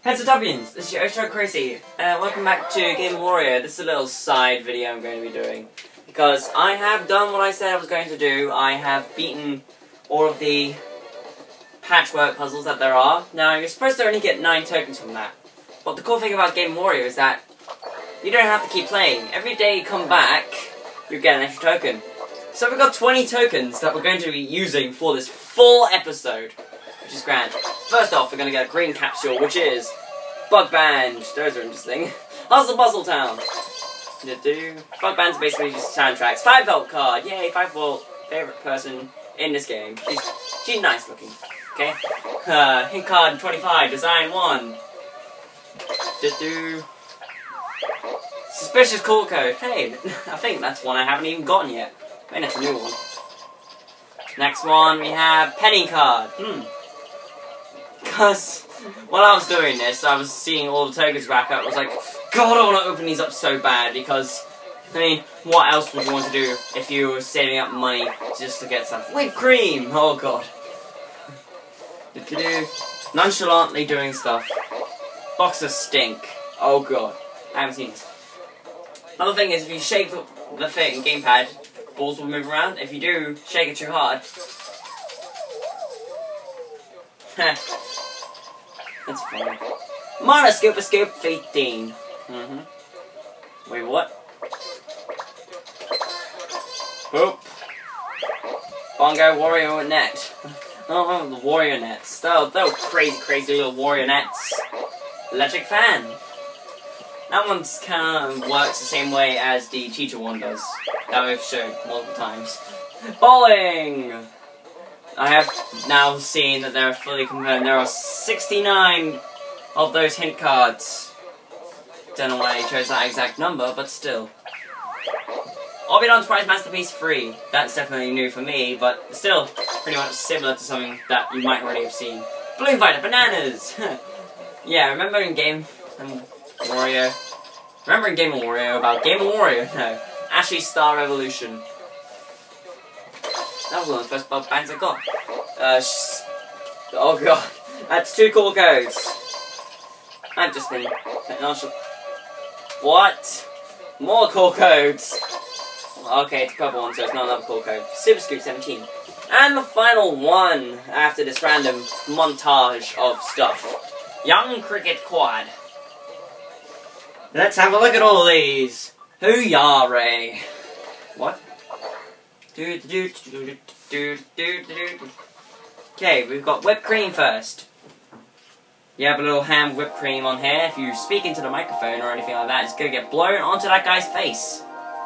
Heads of W's, this is your Ocho Crazy, welcome back to Game Warrior. This is a little side video I'm going to be doing, because I have done what I said I was going to do. I have beaten all of the patchwork puzzles that there are. Now, you're supposed to only get 9 tokens from that, but the cool thing about Game Warrior is that you don't have to keep playing. Every day you come back, you get an extra token. So we've got 20 tokens that we're going to be using for this full episode, which is grand. First off, we're going to get a green capsule, which is Bug Band. Those are interesting. Hustle Bustle Town. Bug Band's basically just soundtracks. 5-volt card. Yay, 5-volt. Favorite person in this game. She's nice looking. Okay. Hint card 25. Design 1. Suspicious call code. Hey, I think that's one I haven't even gotten yet. I think that's a new one. Next one, we have Penny card. Because while I was doing this, I was seeing all the tokens rack up. I was like, God, I want to open these up so bad, because, I mean, what else would you want to do if you were saving up money just to get stuff? Whipped cream! Oh, God. Nonchalantly doing stuff. Boxer stink. Oh, God. I haven't seen this. Another thing is, if you shake the thing, gamepad, balls will move around. If you do shake it too hard, that's funny. Mana Scooper Scoop 15. Wait, what? Boop. Bongo Wario Net. Oh, the Wario Nets. They're crazy little Wario Nets. Electric Fan. That one's kind of works the same way as the Teacher one does. That we've shown multiple times. Bowling! I have now seen that they're fully confirmed. There are 69 of those hint cards. Don't know why they chose that exact number, but still. Orbidon's Prize Masterpiece 3. That's definitely new for me, but still pretty much similar to something that you might already have seen. Balloon Fighter Bananas! Yeah, remember in Game Wario? Remember in Game Wario about Game Wario? No. Ashley's Star Revolution. That was one of the first bug bands I got. Oh god. That's 2 cool codes. I've just been nonchalant. What? More cool codes. Okay, it's a purple one, so it's not another cool code. Super Scoop 17. And the final one after this random montage of stuff. Young Cricket Quad. Let's have a look at all of these. Hoo-yah-ray. What? Okay, we've got whipped cream first. You have a little ham whipped cream on here. If you speak into the microphone or anything like that, it's going to get blown onto that guy's face.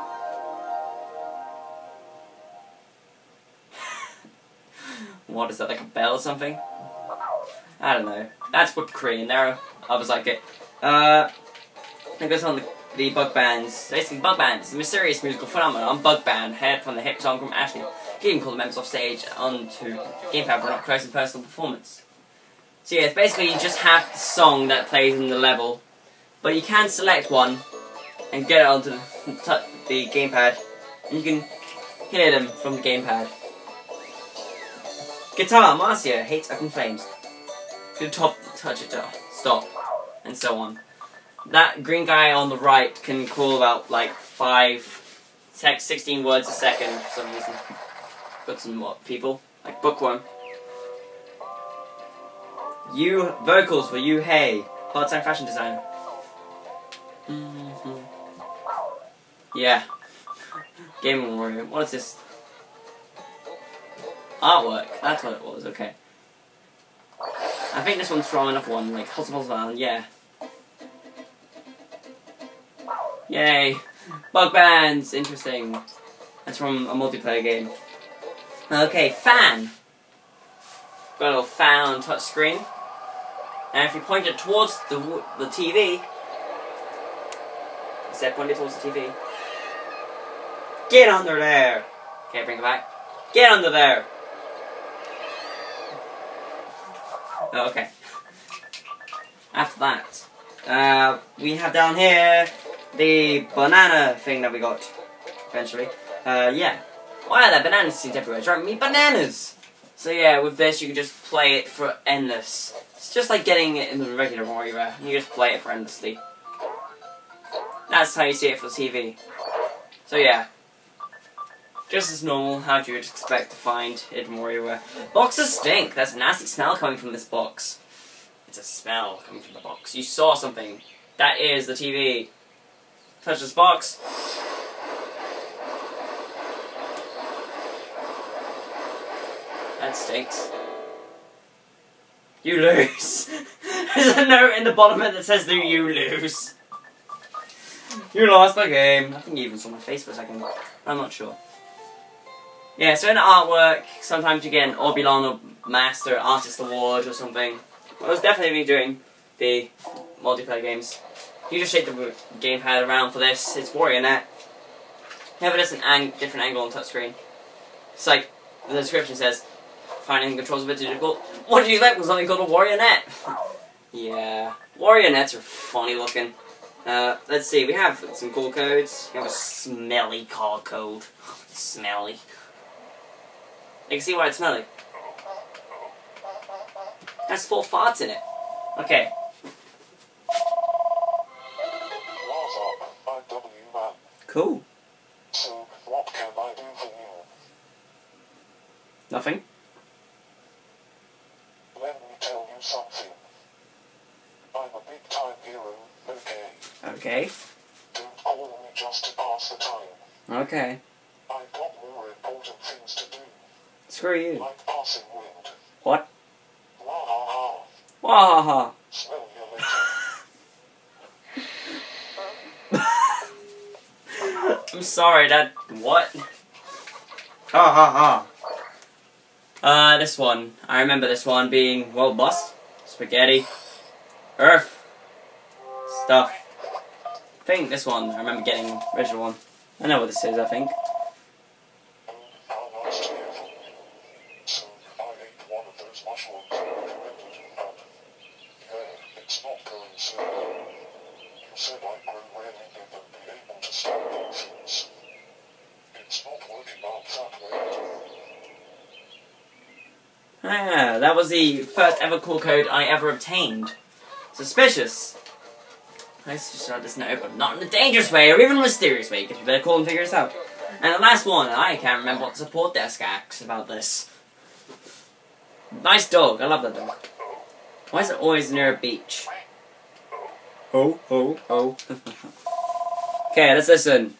What is that, like a bell or something? I don't know. That's whipped cream. There, I was like it. It goes on the Bug Bands. Basically, Bug Bands, the mysterious musical phenomenon. Bug Band, heard from the hit song from Ashley. He even called the members off stage onto gamepad for an up-close and personal performance. So yeah, it's basically you just have the song that plays in the level, but you can select one and get it onto the gamepad, and you can hear them from the gamepad. Guitar, Marcia hates open flames. Good top, touch it, stop, and so on. That green guy on the right can call about like 16 words a second for some reason. Got some what, people? Like Bookworm. You vocals for you hey. Part-time fashion designer. Yeah. Game Warrior. What is this? Artwork. That's what it was, okay. I think this one's from another one, like Hustle Bustle, yeah. Yay! Bug Bands! Interesting. That's from a multiplayer game. Okay, fan! Got a little fan on touch screen. And if you point it towards the TV... Instead, point it towards the TV. Get under there! Okay, bring it back. Get under there! Oh, okay. After that, we have down here the banana thing that we got eventually. Yeah. Wow, that banana seeds everywhere. Driving me bananas! So yeah, with this you can just play it for endless. It's just like getting it in the regular WarioWare. You just play it endlessly. That's how you see it for TV. So yeah. Just as normal, how do you expect to find it in WarioWare? Boxes stink. There's a nasty smell coming from this box. It's a smell coming from the box. You saw something. That is the TV. Touch this box. That stinks. You lose. There's a note in the bottom of it that says that you lose. You lost the game. I think you even saw my face for a second. I'm not sure. Yeah, so in the artwork, sometimes you get an Orbulon or Master Artist Award or something. I was definitely doing the multiplayer games. You just shake the gamepad around for this. It's WarioNet. You have a different angle on touchscreen. It's like the description says, finding controls a bit too difficult. What did you expect? Was something called a WarioNet? Yeah, WarioNets are funny looking. Let's see, we have some cool codes. We have a smelly card code. Smelly. You can see why it's smelly. It has 4 farts in it. Okay. Cool. So, what can I do for you? Nothing. Let me tell you something. I'm a big-time hero, okay? Okay. Don't call me just to pass the time. Okay. I've got more important things to do. Screw you. Like passing wind. What? Wahaha. Wahaha. Smell you later. I'm sorry, that... What? Ha ha ha. This one. I remember this one being, well, bus, spaghetti, earth, stuff. I think this one, I remember getting the original one. I know what this is, I think. How nice to hear from you. So, I ate one of those mushrooms you recommended, and it's not going so well. You said I'd grow really big and be able to stop things. It's not working out that way at all. Ah, that was the first ever cool code I ever obtained. Suspicious. I just wrote this note, but not in a dangerous way or even a mysterious way, because we better call and figure this out. And the last one, I can't remember what the support desk asks about this. Nice dog, I love that dog. Why is it always near a beach? Oh, oh, oh. Okay, let's listen.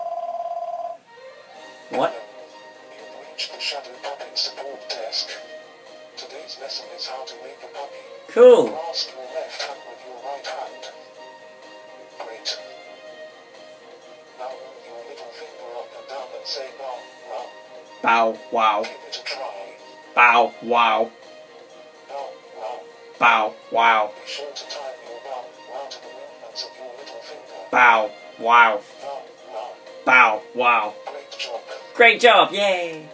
What? You've reached the Shadow Puppet support desk. Today's lesson is how to make a puppy. Cool. Grasp your left hand with your right hand. Great. Now move your little finger up and down and say bow, wow. Bow, wow. Give it a try. Bow, wow. Bow, wow. Bow, wow. Be sure to time your bow, wow to the movements of your little finger. Bow, wow. Bow, wow. Bow, wow. Great job. Great job, yay!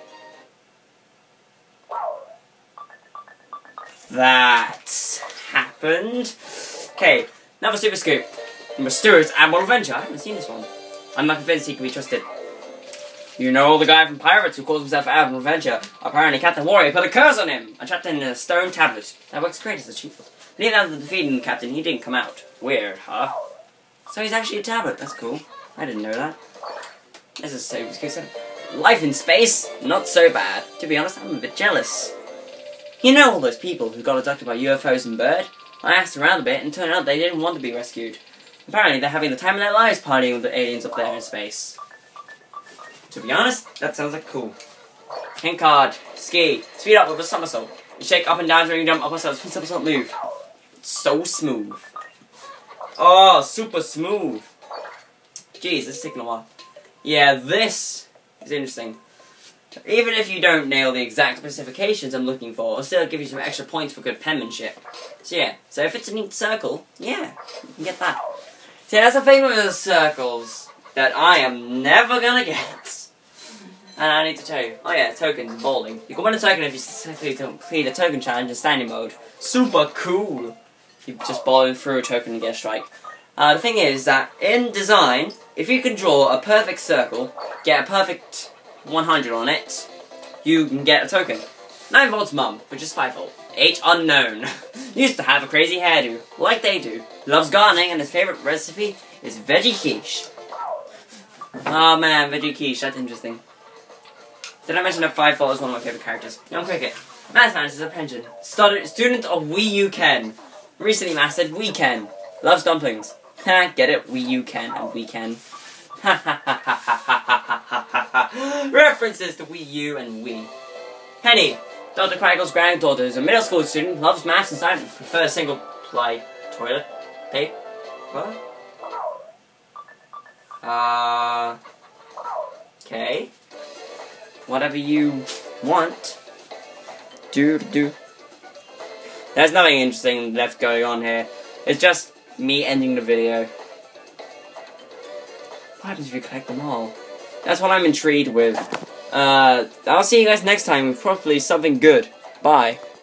That happened. Okay, another Super Scoop. Mysterious Admiral Adventure. I haven't seen this one. I'm not convinced he can be trusted. You know the guy from Pirates who calls himself Admiral Adventure. Apparently Captain Warrior put a curse on him. I trapped him in a stone tablet. That works great as a cheat. But even after defeating the captain, he didn't come out. Weird, huh? So he's actually a tablet. That's cool. I didn't know that. This is so Scoop. Life in space? Not so bad. To be honest, I'm a bit jealous. You know all those people who got abducted by UFOs and Bird? I asked around a bit and turned out they didn't want to be rescued. Apparently they're having the time of their lives partying with the aliens up there in space. To be honest, that sounds like cool. Hint card. Ski. Speed up with a somersault. You shake up and down during you jump up and down. Somersault move. It's so smooth. Oh, super smooth. Jeez, this is taking a while. Yeah, this is interesting. Even if you don't nail the exact specifications I'm looking for, it'll still give you some extra points for good penmanship. So yeah, so if it's a neat circle, yeah, you can get that. See, that's the thing with the circles that I am never gonna get. And I need to tell you, oh yeah, tokens and bowling. You can win a token if you successfully complete a token challenge in standing mode. Super cool! You just bowling through a token and get a strike. The thing is that in design, if you can draw a perfect circle, get a perfect 100 on it, you can get a token. 9 volts mum, which is 5 volt. Age unknown. Used to have a crazy hairdo, like they do. Loves gardening, and his favorite recipe is veggie quiche. Oh man, veggie quiche, that's interesting. Did I mention that Firefall is one of my favorite characters? Young Cricket. Mathematics is a pension. Student of Wii U Ken. Recently mastered Wii Ken. Loves dumplings. Ha, get it? Wii U Ken and Wii Ken. Ha ha ha ha ha ha ha ha ha. References to Wii U and Wii. Penny. Dr. Craggle's granddaughter is a middle school student, loves maths and science, prefers single-ply toilet paper. What? Okay. Whatever you want. Do. There's nothing interesting left going on here. It's just me ending the video. What happens if you collect them all? That's what I'm intrigued with. I'll see you guys next time with probably something good. Bye.